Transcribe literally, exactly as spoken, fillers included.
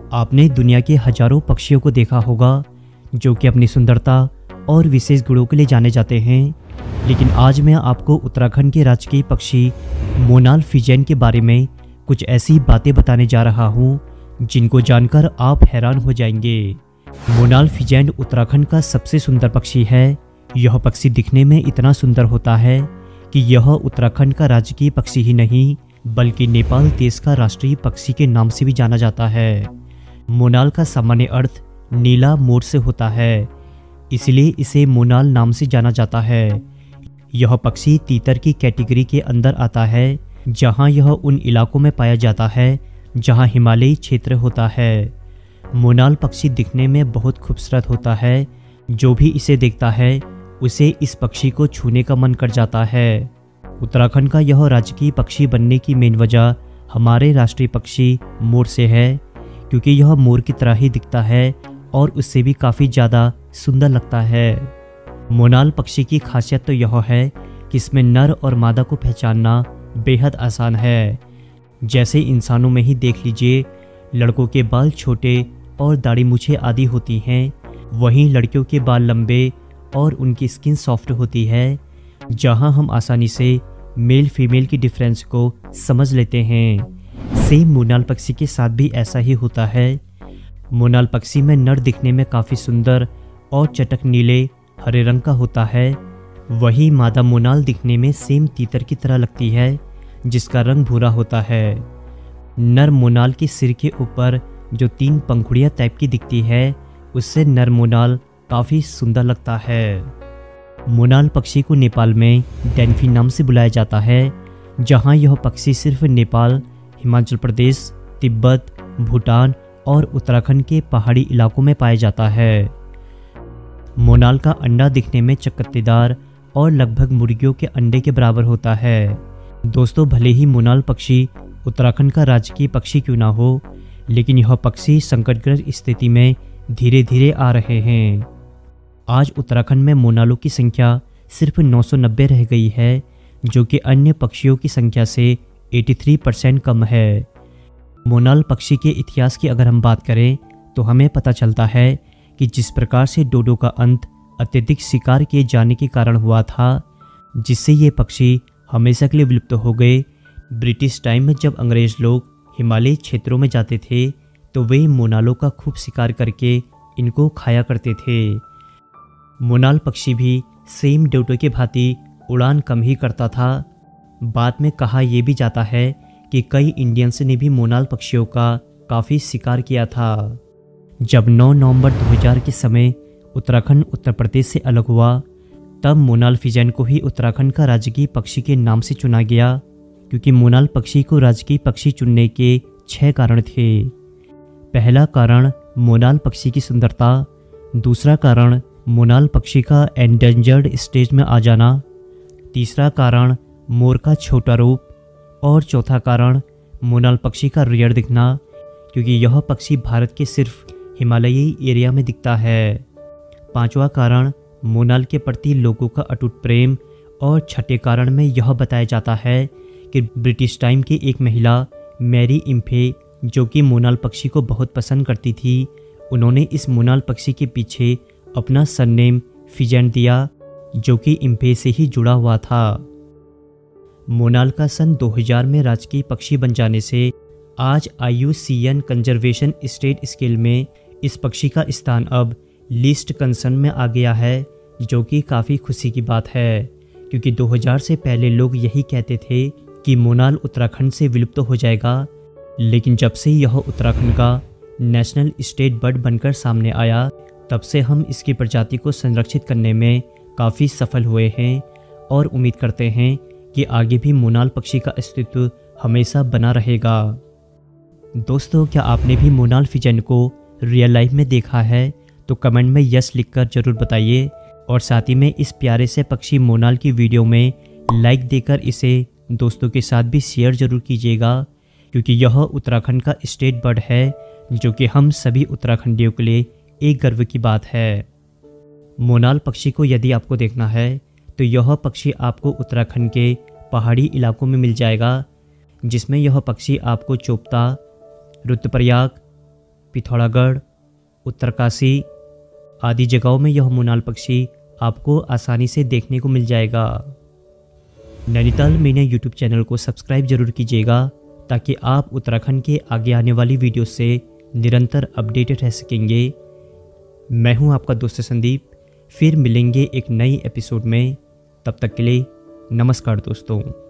आपने दुनिया के हजारों पक्षियों को देखा होगा जो कि अपनी सुंदरता और विशेष गुणों के लिए जाने जाते हैं, लेकिन आज मैं आपको उत्तराखंड के राजकीय पक्षी मोनाल फिजेंट के बारे में कुछ ऐसी बातें बताने जा रहा हूँ जिनको जानकर आप हैरान हो जाएंगे। मोनाल फिजेंट उत्तराखंड का सबसे सुंदर पक्षी है। यह पक्षी दिखने में इतना सुंदर होता है कि यह उत्तराखंड का राजकीय पक्षी ही नहीं बल्कि नेपाल देश का राष्ट्रीय पक्षी के नाम से भी जाना जाता है। मोनाल का सामान्य अर्थ नीला मोर से होता है, इसलिए इसे मोनाल नाम से जाना जाता है। यह पक्षी तीतर की कैटेगरी के अंदर आता है, जहां यह उन इलाकों में पाया जाता है जहां हिमालयी क्षेत्र होता है। मोनाल पक्षी दिखने में बहुत खूबसूरत होता है। जो भी इसे देखता है उसे इस पक्षी को छूने का मन कर जाता है। उत्तराखंड का यह राजकीय पक्षी बनने की मेन वजह हमारे राष्ट्रीय पक्षी मोर से है, क्योंकि यह मोर की तरह ही दिखता है और उससे भी काफ़ी ज़्यादा सुंदर लगता है। मोनाल पक्षी की खासियत तो यह है कि इसमें नर और मादा को पहचानना बेहद आसान है। जैसे इंसानों में ही देख लीजिए, लड़कों के बाल छोटे और दाढ़ी मूछें आदि होती हैं, वहीं लड़कियों के बाल लंबे और उनकी स्किन सॉफ्ट होती है, जहां हम आसानी से मेल फीमेल की डिफरेंस को समझ लेते हैं। सेम मोनाल पक्षी के साथ भी ऐसा ही होता है। मोनाल पक्षी में नर दिखने में काफ़ी सुंदर और चटक नीले हरे रंग का होता है, वहीं मादा मोनाल दिखने में सेम तीतर की तरह लगती है जिसका रंग भूरा होता है। नर मोनाल के सिर के ऊपर जो तीन पंखुड़ियाँ टाइप की दिखती है, उससे नर मोनाल काफ़ी सुंदर लगता है। मोनाल पक्षी को नेपाल में डेल्फिन नाम से बुलाया जाता है, जहां यह पक्षी सिर्फ नेपाल, हिमाचल प्रदेश, तिब्बत, भूटान और उत्तराखंड के पहाड़ी इलाकों में पाया जाता है। मोनाल का अंडा दिखने में चकत्तेदार और लगभग मुर्गियों के अंडे के बराबर होता है। दोस्तों, भले ही मोनाल पक्षी उत्तराखंड का राजकीय पक्षी क्यों ना हो, लेकिन यह पक्षी संकटग्रस्त स्थिति में धीरे धीरे आ रहे हैं। आज उत्तराखंड में मोनालों की संख्या सिर्फ नौ सौ नब्बे रह गई है, जो कि अन्य पक्षियों की संख्या से तिरासी परसेंट कम है। मोनाल पक्षी के इतिहास की अगर हम बात करें तो हमें पता चलता है कि जिस प्रकार से डोडो का अंत अत्यधिक शिकार किए जाने के कारण हुआ था, जिससे ये पक्षी हमेशा के लिए विलुप्त हो गए। ब्रिटिश टाइम में जब अंग्रेज लोग हिमालयी क्षेत्रों में जाते थे तो वे मोनालों का खूब शिकार करके इनको खाया करते थे। मोनाल पक्षी भी सेम डोडो के भांति उड़ान कम ही करता था। बाद में कहा यह भी जाता है कि कई इंडियंस ने भी मोनाल पक्षियों का काफ़ी शिकार किया था। जब नौ नवंबर दो हज़ार के समय उत्तराखंड उत्तर प्रदेश से अलग हुआ, तब मोनाल फिजेंट को ही उत्तराखंड का राजकीय पक्षी के नाम से चुना गया, क्योंकि मोनाल पक्षी को राजकीय पक्षी चुनने के छह कारण थे। पहला कारण मोनाल पक्षी की सुंदरता, दूसरा कारण मोनाल पक्षी का एंडेंजर्ड स्टेज में आ जाना, तीसरा कारण मोर का छोटा रूप और चौथा कारण मोनाल पक्षी का रेयर दिखना, क्योंकि यह पक्षी भारत के सिर्फ हिमालयी एरिया में दिखता है। पांचवा कारण मोनाल के प्रति लोगों का अटूट प्रेम, और छठे कारण में यह बताया जाता है कि ब्रिटिश टाइम की एक महिला मैरी इम्फे, जो कि मोनाल पक्षी को बहुत पसंद करती थी, उन्होंने इस मोनाल पक्षी के पीछे अपना सरनेम फिजेंट दिया, जो कि इम्फे से ही जुड़ा हुआ था। मोनाल का सन दो हज़ार में राजकीय पक्षी बन जाने से आज I U C N conservation state scale में इस पक्षी का स्थान अब लिस्ट कंसर्न में आ गया है, जो कि काफ़ी खुशी की बात है, क्योंकि दो हज़ार से पहले लोग यही कहते थे कि मोनाल उत्तराखंड से विलुप्त हो जाएगा, लेकिन जब से यह उत्तराखंड का नेशनल स्टेट बर्ड बनकर सामने आया, तब से हम इसकी प्रजाति को संरक्षित करने में काफ़ी सफल हुए हैं और उम्मीद करते हैं कि आगे भी मोनाल पक्षी का अस्तित्व हमेशा बना रहेगा। दोस्तों, क्या आपने भी मोनाल फिजेंट को रियल लाइफ में देखा है? तो कमेंट में यस लिखकर ज़रूर बताइए, और साथ ही में इस प्यारे से पक्षी मोनाल की वीडियो में लाइक देकर इसे दोस्तों के साथ भी शेयर ज़रूर कीजिएगा, क्योंकि यह उत्तराखंड का स्टेट बर्ड है, जो कि हम सभी उत्तराखंडियों के लिए एक गर्व की बात है। मोनाल पक्षी को यदि आपको देखना है तो यह पक्षी आपको उत्तराखंड के पहाड़ी इलाकों में मिल जाएगा, जिसमें यह पक्षी आपको चोपता, रुद्रप्रयाग, पिथौरागढ़, उत्तरकाशी आदि जगहों में यह मोनाल पक्षी आपको आसानी से देखने को मिल जाएगा। नैनीताल मीडिया यूट्यूब चैनल को सब्सक्राइब जरूर कीजिएगा ताकि आप उत्तराखंड के आगे आने वाली वीडियो से निरंतर अपडेटेड रह सकेंगे। मैं हूं आपका दोस्त संदीप, फिर मिलेंगे एक नई एपिसोड में। तब तक के लिए नमस्कार दोस्तों।